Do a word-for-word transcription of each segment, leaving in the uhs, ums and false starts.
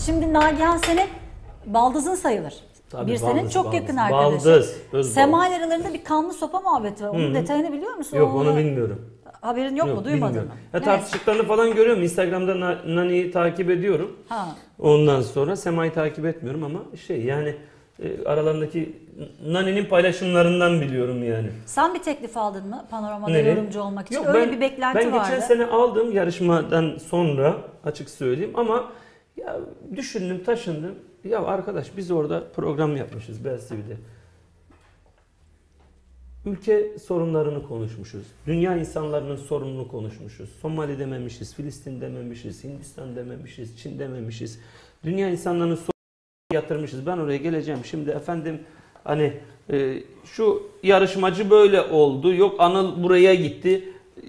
Şimdi Nagihan senin baldızın sayılır. Tabii, bir senin baldız, çok baldız. yakın arkadaşı. Baldız, öz Sema baldız. ile aralarında bir kanlı sopa muhabbeti var. Onun Hı-hı. detayını biliyor musun? Yok onu bilmiyorum. Haberin yok, Yok, mu? Duymadın bilmiyorum. mı? Ya, Evet. tartıştıklarını falan görüyorum. Instagram'da Nani'yi takip ediyorum. Ha. Ondan sonra Sema'yı takip etmiyorum ama şey yani e, aralarındaki Nani'nin paylaşımlarından biliyorum yani. Sen bir teklif aldın mı Panorama'da Nereye? yorumcu olmak için? Yok, Öyle ben, bir beklenti ben vardı. geçen sene aldım yarışmadan sonra açık söyleyeyim ama ya düşündüm taşındım. Ya arkadaş biz orada program yapmışız Beyaz T V'de. Ülke sorunlarını konuşmuşuz. Dünya insanlarının sorununu konuşmuşuz. Somali dememişiz, Filistin dememişiz, Hindistan dememişiz, Çin dememişiz. Dünya insanlarının sorununu yatırmışız. Ben oraya geleceğim. Şimdi efendim hani e, şu yarışmacı böyle oldu. Yok Anıl buraya gitti.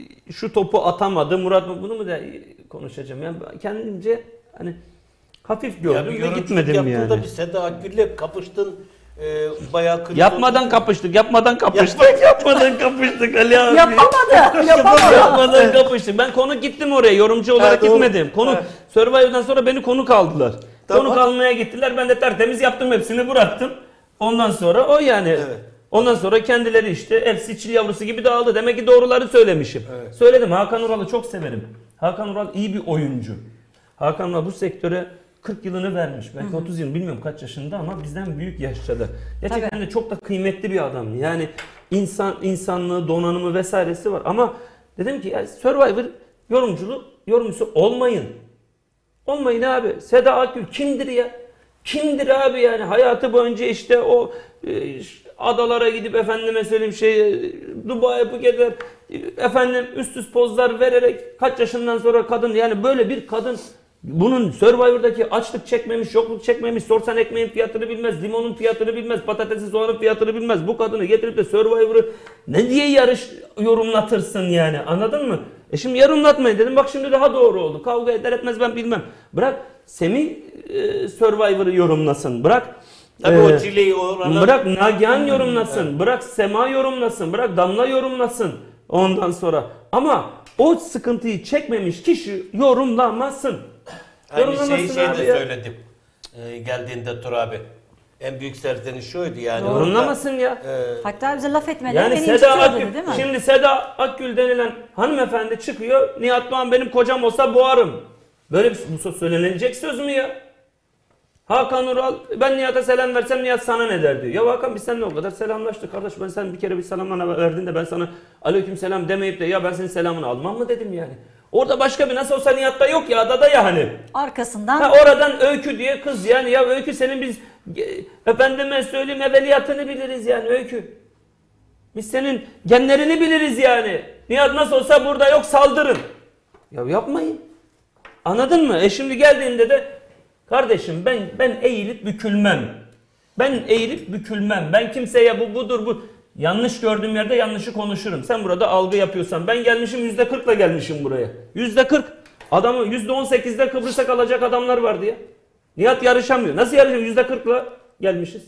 Şu topu atamadı. Murat mı bunu mu da konuşacağım. Yani kendimce hani hafif gördüm ya ve gitmedim yani. Da bir Seda Akgül'le kapıştın. E, bayağı kriz Yapmadan oldu. kapıştık, yapmadan kapıştık, yapmadan kapıştık Ali abi. Yapamadı, yapamadı. Yapmadan kapıştık. Ben konuk gittim oraya, yorumcu olarak Ha, doğru. gitmedim. Konuk, Ha. Survivor'dan sonra beni konuk aldılar. Tamam. Konuk almaya gittiler, ben de tertemiz yaptım hepsini bıraktım. Ondan sonra o yani. Evet. Ondan sonra kendileri işte hepsi çil yavrusu gibi dağıldı. Demek ki doğruları söylemişim. Evet. Söyledim, Hakan Ural'ı çok severim. Hakan Ural iyi bir oyuncu. Hakan Ural bu sektöre kırk yılını vermiş. Belki hı hı. otuz yıl bilmiyorum kaç yaşında ama bizden büyük yaşta. Gerçekten Tabii. de çok da kıymetli bir adam. Yani insan insanlığı, donanımı vesairesi var. Ama dedim ki ya Survivor yorumculuğu yorumcusu olmayın. Olmayın abi. Seda Akgül kimdir ya? Kimdir abi yani? Hayatı boyunca işte o e, adalara gidip efendime söyleyeyim şey Dubai'ye Phuket'e efendim üst üst pozlar vererek kaç yaşından sonra kadın yani böyle bir kadın bunun Survivor'daki açlık çekmemiş, yokluk çekmemiş, sorsan ekmeğin fiyatını bilmez, limonun fiyatını bilmez, patatesin soğanın fiyatını bilmez. Bu kadını getirip de Survivor'ı ne diye yarış yorumlatırsın yani anladın mı? E şimdi yorumlatmayın dedim bak şimdi daha doğru oldu. Kavga eder etmez ben bilmem. Bırak Semih e, Survivor'ı yorumlasın. Bırak Tabii e, o çileyi orana... Bırak Nagihan yorumlasın. Evet. Bırak Sema yorumlasın. Bırak Damla yorumlasın. Ondan sonra. Ama o sıkıntıyı çekmemiş kişi yorumlamasın. Aynı şeyi şey de ya. söyledim. Ee, geldiğinde Tur abi. En büyük serzeniş şuydu yani. Yorumlamasın ya. E, Hatta bize laf etmeden yani beni Seda Akgül, değil mi? şimdi Seda Akgül denilen hanımefendi çıkıyor. Nihat Doğan benim kocam olsa boğarım. Böyle bir bu söylenilecek söz mü ya? Hakan Ural ben Nihat'a selam versem Nihat sana ne der diyor. Ya Hakan biz seninle o kadar selamlaştık kardeş. Ben sen bir kere bir selam bana verdin de ben sana aleyküm selam demeyip de ya ben senin selamını almam mı dedim yani. Orada başka bir nasıl olsa Nihat'ta yok ya adada ya hani. Arkasından. Ha, oradan Öykü diye kız yani ya Öykü senin biz efendime söyleyeyim evveliyatını biliriz yani Öykü. Biz senin genlerini biliriz yani. Nihat nasıl olsa burada yok saldırın. Ya yapmayın. Anladın mı? E şimdi geldiğinde de kardeşim ben ben eğilip bükülmem. Ben eğilip bükülmem. Ben kimseye bu budur bu. Yanlış gördüğüm yerde yanlışı konuşurum. Sen burada algı yapıyorsan ben gelmişim yüzde kırkla gelmişim buraya. Yüzde kırk. Adamı yüzde on sekizde Kıbrıs'a kalacak adamlar vardı ya. Nihat yarışamıyor. Nasıl yarışamıyor? Yüzde kırkla gelmişiz.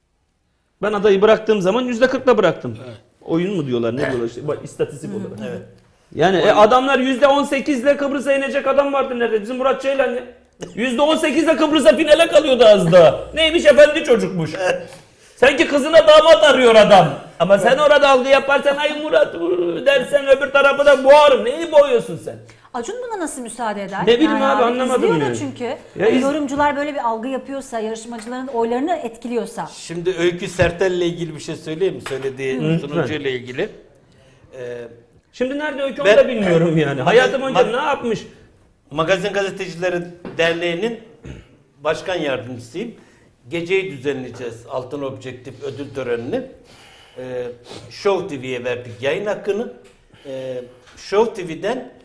Ben adayı bıraktığım zaman yüzde kırkla bıraktım. Evet. Oyun mu diyorlar ne diyorlar işte bak, istatistik olarak. Evet. Yani e, adamlar yüzde on sekizle Kıbrıs'a inecek adam vardı nerede? Bizim Murat Ceylan ya. yüzde on sekizle Kıbrıs'a finale kalıyordu az daha. Neymiş efendi çocukmuş. Sanki kızına damat arıyor adam. Ama sen orada algı yaparsan ay Murat dersen öbür tarafı da boğarım. Neyi boğuyorsun sen? Acun buna nasıl müsaade eder? Ne bileyim yani abi anlamadım yani. Çünkü ya yani iz... yorumcular böyle bir algı yapıyorsa, yarışmacıların oylarını etkiliyorsa. Şimdi Öykü Sertel'le ilgili bir şey söyleyeyim mi? Söylediği sunucuyla ilgili. Ee, Şimdi nerede Öykü onu da bilmiyorum yani. Hayatım önce ne yapmış? Magazin Gazetecileri Derneği'nin başkan yardımcısıyım. Geceyi düzenleyeceğiz Altın Objektif ödül törenini. Ee, Show T V'ye verdik yayın hakkını. Ee, Show T V'den e,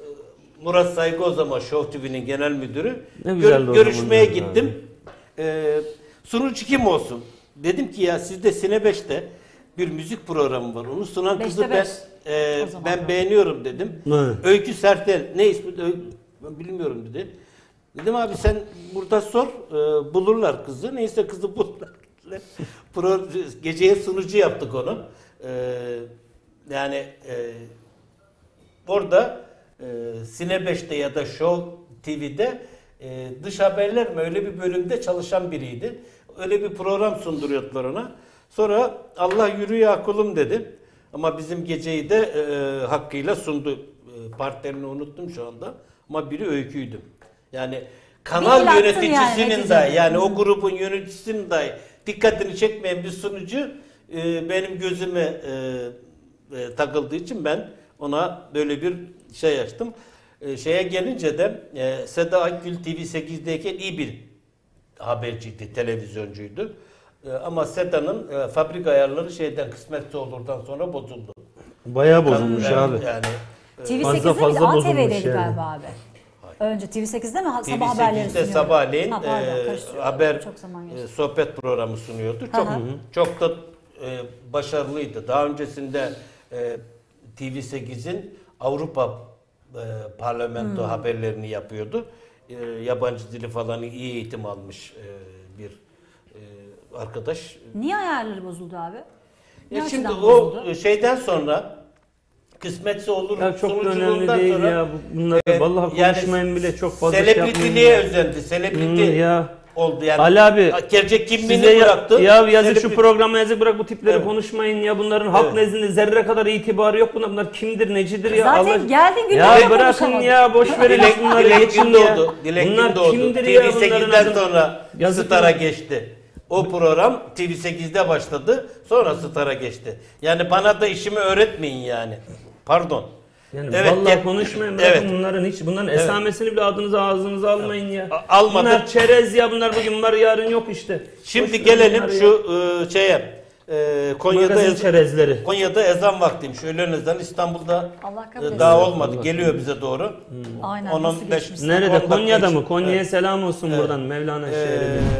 Murat Saygı o zaman Show T V'nin genel müdürü. Gör, görüşmeye gittim. Ee, sunucu kim olsun? Dedim ki ya sizde Sine beşte bir müzik programı var. Onu sunan kızı ben e, ben beğeniyorum dedim. Ne? Öykü Sertel. Ne ismi? Ben bilmiyorum dedi. Dedim abi sen burada sor, e, bulurlar kızı. Neyse kızı bulurlar. Pro, geceye sunucu yaptık onu. E, yani e, orada e, Sine beşte ya da Show T V'de e, dış haberler mi öyle bir bölümde çalışan biriydi. Öyle bir program sunduruyordular ona. Sonra Allah yürü ya kulum dedi. Ama bizim geceyi de e, hakkıyla sundu. E, partilerini unuttum şu anda. Ama biri Öykü'ydü. Yani kanal Bir el attın yöneticisinin yani, de neticede. yani o grubun yöneticisinin de dikkatini çekmeyen bir sunucu e, benim gözüme e, e, takıldığı için ben ona böyle bir şey açtım. E, şeye gelince de e, Seda Akgül T V sekizdeyken iyi bir haberciydi, televizyoncuydu. E, ama Seda'nın e, fabrika ayarları şeyden kısmetse olurdan sonra bozuldu. Bayağı bozulmuş Yani- abi. Yani e, T V Fazla sekizde fazla miydi? A T bozulmuş V'deydi yani. galiba abi. Önce T V sekizde mi? Ha- T V Sabah haberleri sekizde sunuyordu. sabahleyin Ha, pardon, e, karıştırıyorum. haber Çok zaman e, geçti. sohbet programı sunuyordu. Çok Hı hı. çok da e, başarılıydı. Daha öncesinde e, T V sekizin Avrupa e, parlamento haberlerini yapıyordu. E, yabancı dili falan iyi eğitim almış e, bir e, arkadaş. Niye ayarları bozuldu abi? Ne Ya şimdi açıdan o bozuldu? şeyden sonra kısmetse olur Ya çok da önemli sunuculuğundan değil sonra ya. Bu- Bunları e, vallahi yani konuşmayın bile çok fazla şey yapmayın. selebritiliğe ya. özendi. Selebriti Hmm, ya. oldu yani. Ali abi, gerçek kimliğini Size ya, bıraktı. ya yazık şu Selebrit- programa yazık bırak bu tipleri Evet. konuşmayın ya bunların halk Evet. nezdinde zerre kadar itibarı yok bunlar, bunlar kimdir necidir ya Zaten Allah. geldin gündemde Ya bırakın konuşamadın. ya boş verin Dilek, bunları Dilek geçin gün ya. doğdu. Dilek gün Bunlar doğdu. kimdir T ya V bunların sekizden adı? sonra Yazık Star'a ya. geçti. O program T V sekizde başladı. Sonra Star'a geçti. Yani bana da işimi öğretmeyin yani. Pardon. Yani Evet, vallahi gel- konuşmayın bırakın Evet. bunların hiç bunların esamesini bile adınıza ağzınıza almayın ya. A- almadık. Bunlar çerez ya bunlar bugün var yarın yok işte. Şimdi Boş verin gelelim bunları ya. şu e, şeye. E, Konya'da Magazin ez- çerezleri. Konya'da ezan vaktiymiş. Öğlen ezan İstanbul'da Allah kabul e, etsin. daha olmadı. Allah Geliyor bize doğru. Aynen on on nasıl beş geçmiş. Nerede? on dakika Konya'da için- mı? Konya'ya Evet. selam olsun Evet. buradan Mevlana Ee, şehrine.